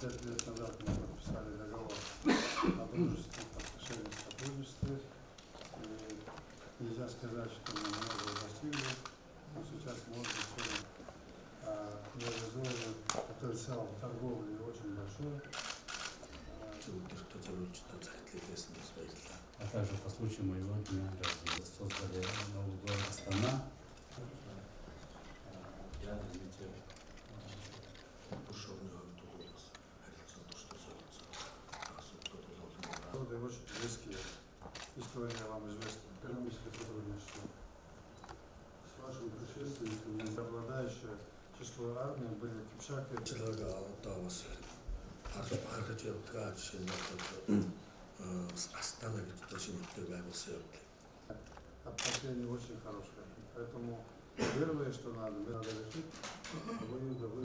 5 лет назад мы подписали договор о дружественных отношениях, сотрудничестве. И нельзя сказать, что мы много достигли, но сейчас можно реализовывать потенциал торговли очень большой. А также по случаю моего дня рождения создали новый город Астана для развития. Народы очень близкие. История вам известна. Экономическое сотрудничество. С вашим предшественником преобладающее число армии были Кипчаки. Отношения очень хорошие. Поэтому первое, что надо решить,